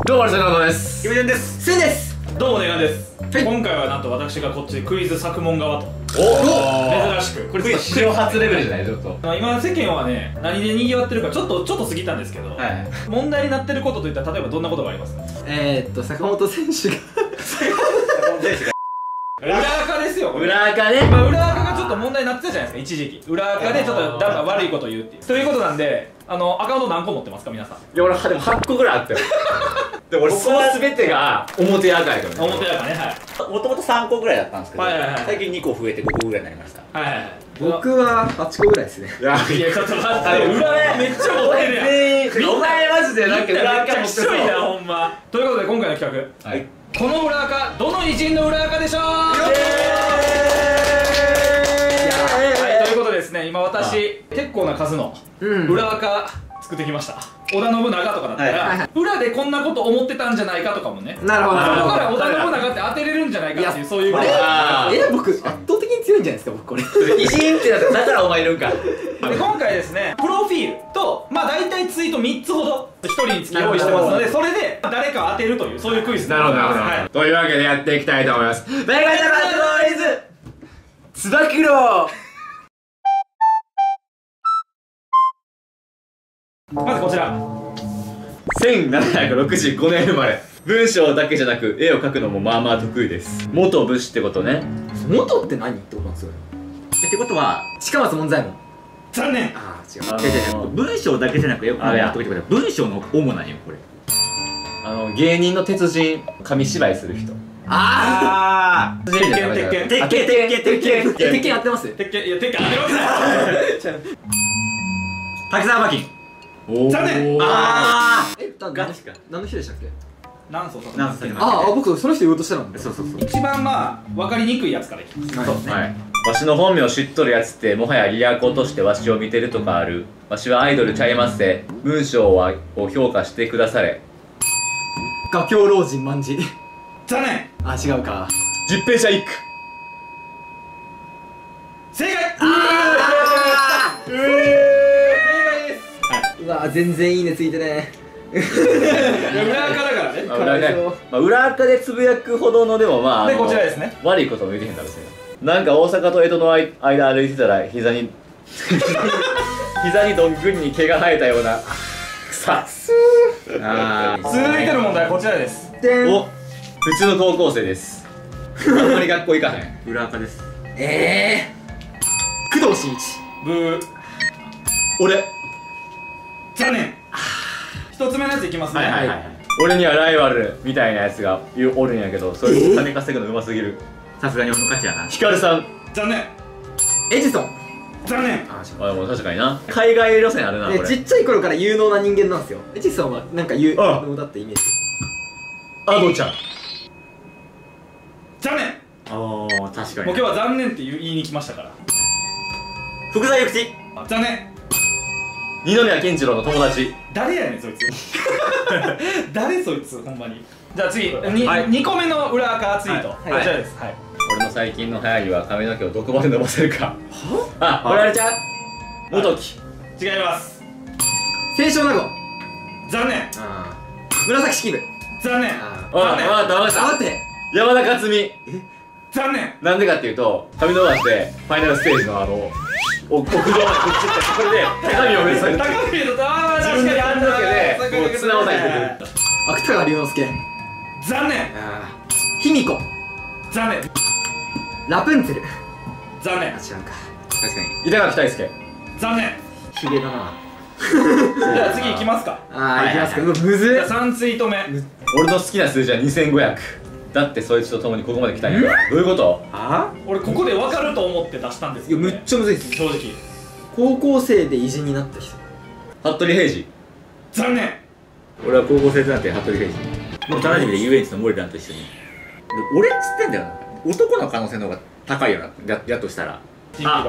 どうも、瀬野です。 キムジェンです。 せんです。 どうも、ネガンです。 はい、 今回はなんと私がこっちでクイズ作問側と。珍しく。 これ史上初レベルじゃない？ちょっと。 今世間はね、何で賑わってるかちょっと過ぎたんですけど、はい、問題になってることといったら例えばどんなことがありますか？ 坂本選手が裏垢ですよ。 裏垢ね。 裏垢がちょっと問題になってたじゃないですか、一時期。裏垢でちょっとだんだん悪いことを言うっていう。ということなんで、アカウント何個持ってますか、皆さん？ いや、俺でも8個ぐらいあったよ。でも俺その全てが表垢やからね。 表垢ね、はい。 もともと3個ぐらいだったんですけど、最近2個増えて5個ぐらいになりました。 はいはいはい。 僕は8個ぐらいですね。 いや、 ちょっと待って、裏垢めっちゃ持ってるやん。 お前マジでなんか裏垢持ってそう。めっちゃきしょいな、ほんま。ということで今回の企画。はい。この裏垢、どの偉人の裏垢でしょう？はい、ということでですね、今私、結構な数の裏垢作ってきました。織田信長とかだったら、裏でこんなこと思ってたんじゃないかとかもね。なるほど。そこから織田信長って当てれるんじゃないかっていう、そういうこと。 僕、圧倒的に強いんじゃないですか、僕これ。 偉人ってだからお前いるんか。 今回ですね、プロフィールと、まあ大体ツイート3つほど、1人につき用意してますので、それで誰かを当てるという、そういうクイズです。 なるほど、なるほど。というわけでやっていきたいと思います。メガネバトルイズつば九郎。 まずこちら。 1765年生まれ。文章だけじゃなく絵を描くのもまあまあ得意です。元武士ってことね。 元って何ってことなんですよ。 ってことは近松門左衛門。 残念。 ああ、違う。文章だけじゃなく絵を描くのも得意ってことは文章の主なんよこれ。 芸人の鉄人、紙芝居する人。 ああ。 鉄拳合ってます？ 鉄拳、いや鉄拳合ってますね。 滝沢馬琴。 残念。 ああ。何の人でしたっけ？ 南宋とか。 ああ、僕その人言おうとしたの。 そう。 一番まあ分かりにくいやつからいきます。 そうですね。 はい。わしの本名を知っとるやつってもはやリアコとしてわしを見てるとかある。わしはアイドルちゃいますぜ。文章を評価してくだされ。 画狂老人万事。 残念。 あ、違うか。 十平社一句。 正解。正解です。 うわ、全然いいねついてね。 裏垢だからね。 裏垢でつぶやくほどのでもまあ。 でこちらですね。 悪いことも言うてへんだろ別に。なんか大阪と江戸の間歩いてたら膝にどんぐりに毛が生えたような草。 続いての問題はこちらです。 お、普通の高校生です。あんまり学校行かへん。 裏垢です。 工藤新一。 ブー。 俺。 残念。一つ目のやついきますね。 俺にはライバルみたいなやつがおるんやけど、それ金稼ぐのうますぎる。 さすがに俺の勝ちやな。 ヒカルさん。 残念。 エジソン。 残念。 あ、もう確かにな。海外路線あるな。 ちっちゃい頃から有能な人間なんですよ。エジソンはなんか有能だってイメージ。 アドちゃん。 残念。 ああ、確かに。 もう今日は残念って言いに来ましたから。 福沢諭吉。 残念。 二宮金次郎の友達。 誰やねんそいつ。誰そいつほんまに。じゃあ次2個目の裏垢ツイート。こちらです。 俺の最近の流行りは髪の毛をどこまで伸ばせるか。あ、これあれちゃう？元木。 違います。 清少納言。 残念。 紫式部。 残念。 わかった待って。 山田勝美。 残念。 なんでかっていうと、髪伸ばしてファイナルステージの屋上までくっついて、それで高みを目指す。 高みのと、 自分で髪の毛でもう綱渡りでくる。 芥川龍之介。 残念。 卑弥呼。 残念。 ラプンツェル。 残念。 違うか。 確か板垣大輔。 残念。 ヒゲだな。 じゃあ次いきますか。 いきますか。むずじゃあ3ツイート目。 俺の好きな数字は2500。だってそいつと共にここまで来たんやから。どういうこと？ 俺ここで分かると思って出したんですけど、 むっちゃむずいです。 正直。 高校生で偉人になった人。 服部平次。 残念。 俺は高校生となって服部平次。幼馴染で遊園地の森田と一緒に。俺っつってんだよな。男の可能性の方が高いよな。やとしたら。 キッ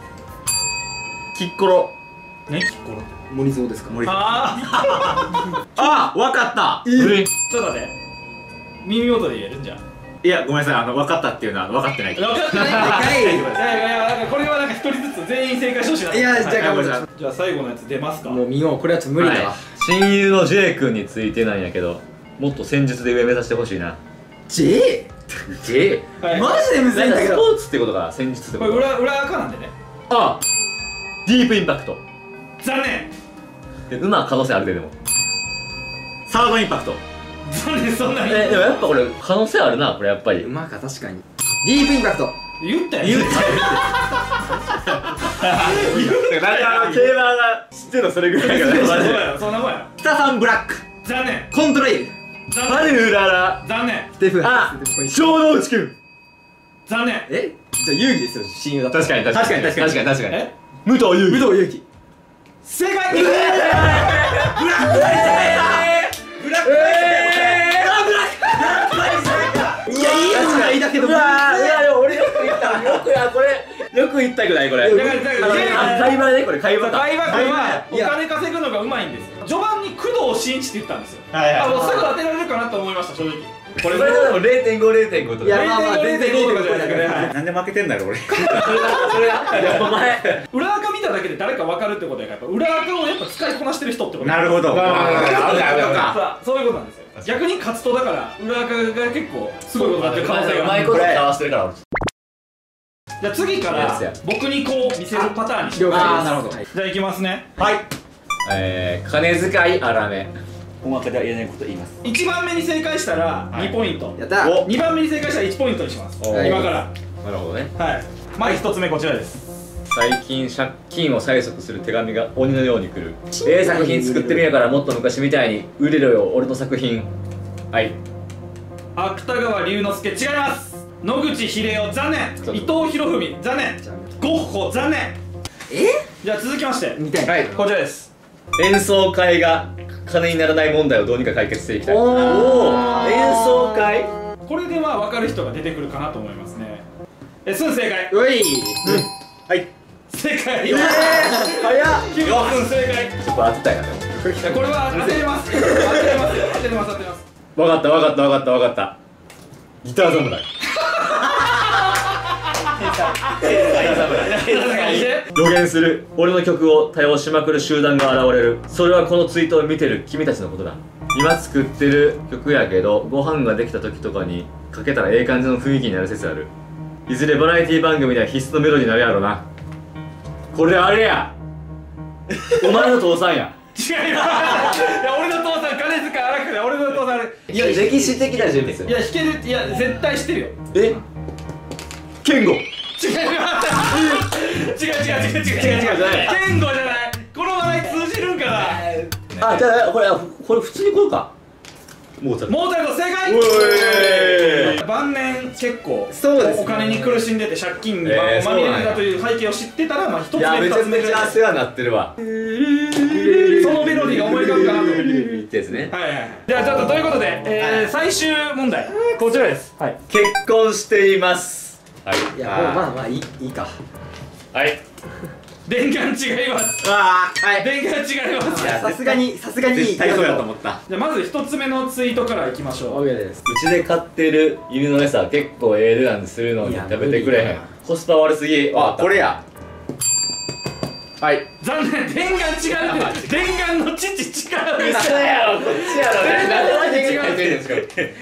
コロ。 ね、キッコロって。 森蔵ですか？ 森蔵。あ、わかった。 ちょっと待って。耳元で言えるんじゃん。 いや、ごめんなさい、分かったっていうのは分かってない。 分かってない。いや、これはなんか一人ずつ全員正解してほしいな。 いや、じゃあ頑張りましょう。 じゃあ最後のやつ出ますか。 もう見よう。これはちょっと無理だわ。 親友の J 君についてなんやけど、 もっと戦術で上目指してほしいな。 J？ J？ マジでむずいんだけど。 スポーツってことか、戦術ってこれことか。 裏垢なんでね。 あ、ディープインパクト。 残念。 馬可能性あるで、でも。 サードインパクト。 残念、そんなにでもやっぱこれ可能性あるな、これやっぱり。 馬か、確かに。ディープインパクト。 言ったよ。 言ったよ。なんか競馬が知ってるのそれぐらいからマジで。 そんなもんや。 北さんブラック。 残念。 コントレイル。 ハルウララ。 残念。 ステフン。 あ、小野内くん。 残念。 え、じゃあ遊戯ですよ、親友だった。 確かに確かに確かに確かに。 え、 武藤勇樹。 武藤勇樹。 正解。 ブラック大ブラックいや、いい問題だけど。 うわでも俺よく言った。よく言ったくないこれ。会話ね、これ会話か。 会話君はお金稼ぐのがうまいんですよ。序盤に工藤新一って言ったんですよ。 はいはい。 もうすぐ当てられるかなと思いました、正直。 これでも0.5とか。 いや、まあまあ、全然いいとこじゃないですかね。 なんで負けてんだろ俺。 それがお前。 裏垢見ただけで誰か分かるってことやから、裏垢をやっぱ使いこなしてる人ってこと。 なるほど。 さあ、そういうことなんですよ。逆に勝つとだから裏垢が結構すごいことになってる可能性が。 うまいこと合わせてるから。 じゃあ次から僕にこう見せるパターンにし了ます。 解です。なるほど。 じゃあいきますね。 はい。 金遣い荒め。 音楽では言えないこと言います。 1番目に正解したら2ポイント、 やったお 2番目に正解したら1ポイントにします。 おー今からなるほどね。 はい。まず1つ目こちらです。 最近借金を催促する手紙が鬼のように来る。作品作ってるんやからもっと昔みたいに売れろよ俺の作品。はい。 芥川龍之介違います。野口英世残念。伊藤博文残念。ゴッホ残念。じゃあ続きまして見たい。 はい。 こちらです。 演奏会が金にならない問題をどうにか解決していきたい。 おー演奏会。 これでまあ分かる人が出てくるかなと思いますね。すん正解。 うい。 はい。 正解。 早っ。 キム君正解。 ちょっと当てたいなでも。 これは当てれます。当てれます。当てれます。当てれます。 わかったギター侍。予言する。俺の曲を多用しまくる集団が現れる。それはこのツイートを見てる君たちのことだ。今作ってる曲やけどご飯ができた時とかにかけたらええ感じの雰囲気になる説ある。いずれバラエティ番組では必須のメロディーになるやろな。これあれやお前の父さんや。 違います。いや俺の父さん金遣い荒くて、俺の父さんいや歴史的な人物。 いや弾ける。いや絶対知ってるよ。 え健吾。 違います。違う。健吾じゃない。この笑い通じるんかな。 あ、じゃあこれ普通にこうか。モーツァルト。 モーツァルト正解。 うえー晩年結構そうですねお金に苦しんでて借金にまみれてたという背景を知ってたら、まあ一つ目いやめちゃ二つ目めちゃ世話になってるわ。 そのメロディーが思い浮かぶかなと思って。 ってやつね。 はいはい。じゃあちょっとということで、最終問題こちらです。はい。 結婚しています。はい。 いや、もうまあまあいいか。 はい。 電眼違います。 ああ、はい。 電眼違います。 さすがに絶対そうやと思った。 じゃあまず一つ目のツイートからいきましょう。 OK です。 うちで飼ってる犬の餌結構ええ値段するのに食べてくれへん。コスパ悪すぎ。 あ、これや。はい。 残念。電眼違うって。電眼の父違う。 嘘やろこっちやろね。なんで違ってるんですか。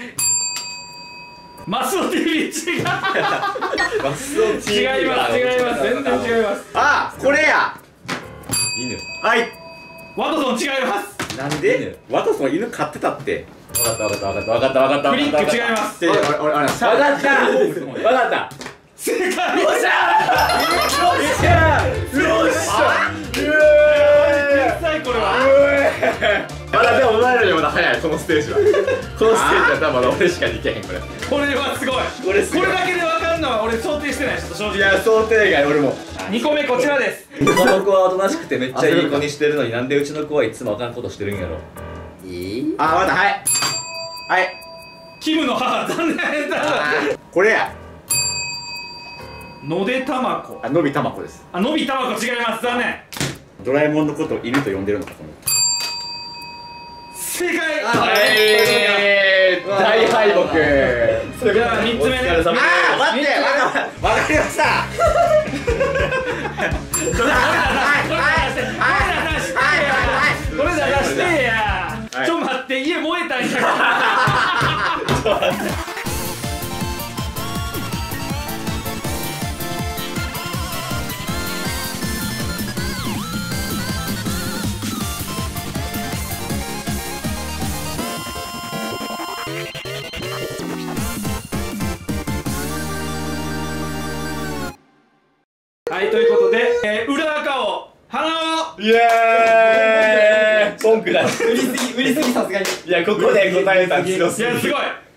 マスオ TV 違う。 マスオ TV 違います全然違います。 あ、これや。 犬。 はい。 ワトソン違います。 なんで？ワトソン犬飼ってたって。 わかった。 クリック違います。 俺わかった正解。 よっしゃ天才これは。 まだでもお前らよりまだ早いこのステージは。このステージは多分まだ俺しかできへんこれ。 これはすごい。 これすごい。 これだけで分かるのは俺想定してないです正直。 いや想定外俺も。 2個目こちらです。 この子はおとなしくてめっちゃいい子にしてるのになんでうちの子はいつもあかんことしてるんやろ。 あ、わかった。はい。はい。 キムの母残念だ。 これや。 のでたまこ。 あ、のびたまこです。 あ、のびたまこ違います。残念。 ドラえもんのことを犬と呼んでるのかと思った。 正解。 大敗北。 じゃあ3つ目ね。 お疲れ様です。 あー、待ってわかりました。 これだ出してや。ちょ待って家燃えたんや。 はいということで裏垢を花をイエーイ文句だ売りすぎさすがに。 いやここで答えた強すぎいやすごい